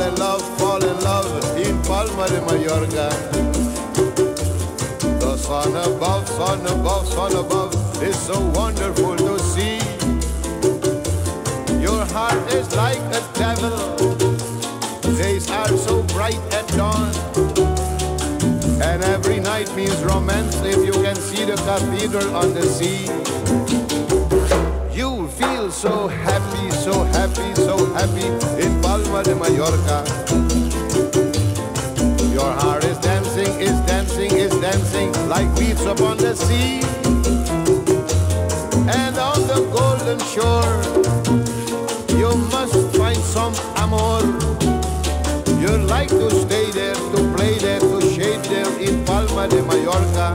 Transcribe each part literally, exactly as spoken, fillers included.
in love, fall in love in Palma de Mallorca. The sun above, sun above, sun above is so wonderful to see. Your heart is like a devil, days are so bright at dawn, and every night means romance if you can see the cathedral on the sea. You feel so happy, so happy, so happy in Palma de Mallorca. Your heart is dancing, is dancing, is dancing like weeds upon the sea. And on the golden shore, you must find some amor. You like to stay there, to play there, to shade there in Palma de Mallorca.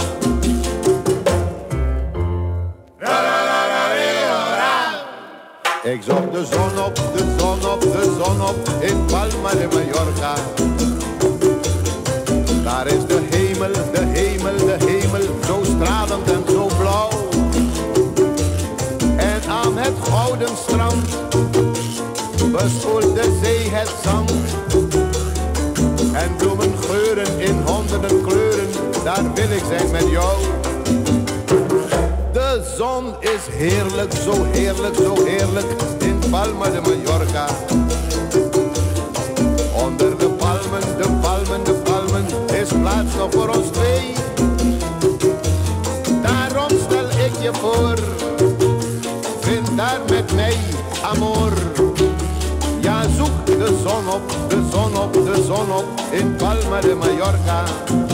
Ik zocht de zon op, de zon op, de zon op in Palma de Mallorca. Daar is de hemel, de hemel, de hemel, zo stralend en zo blauw. En aan het gouden strand bespoelt de zee het zand. En bloemen geuren in honderden kleuren, daar wil ik zijn met jou. De zon is heerlijk, zo heerlijk, zo heerlijk in Palma de Mallorca. Onder de palmen, de palmen, de palmen is plaats nog voor ons twee. Daarom stel ik je voor, vind daar met mij amor. Ja, zoek de zon op, de zon op, de zon op in Palma de Mallorca.